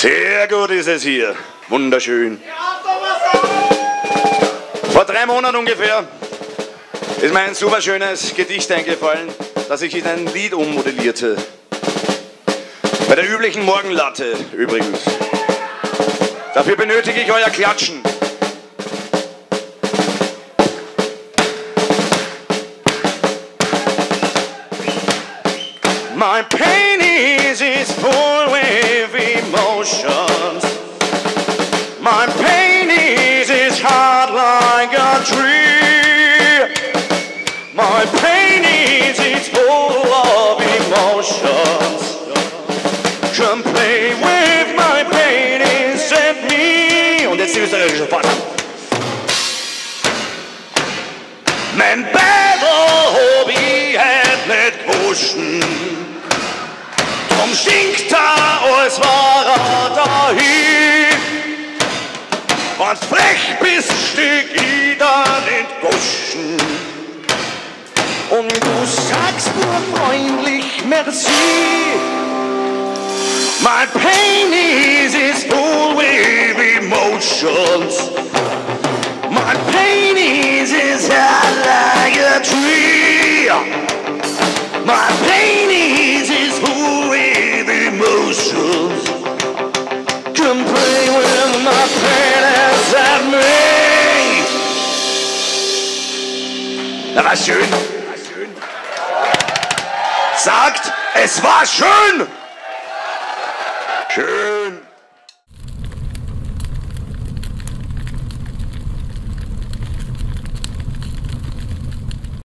Sehr gut ist es hier. Wunderschön. Vor 3 Monaten ungefähr ist mir ein super schönes Gedicht eingefallen, das ich in ein Lied ummodellierte. Bei der üblichen Morgenlatte übrigens. Dafür benötige ich euer Klatschen. My penis is full with emotions. My penis is hard like a tree. My penis is full of emotions. Come play with my penis and me. Und jetzt die österreichische Fahrt. Men bedre hobby hat nicht gewussten. Drum stinkt als war dahin. Und frech bist, stieg ich dann in Goschen. Und du sagst nur freundlich Merci. My penis is full with emotions. My penis is hot like a tree. My penis is full with emotions. Come play with my penis and me. Das war schön. Sagt, es war schön. Schön.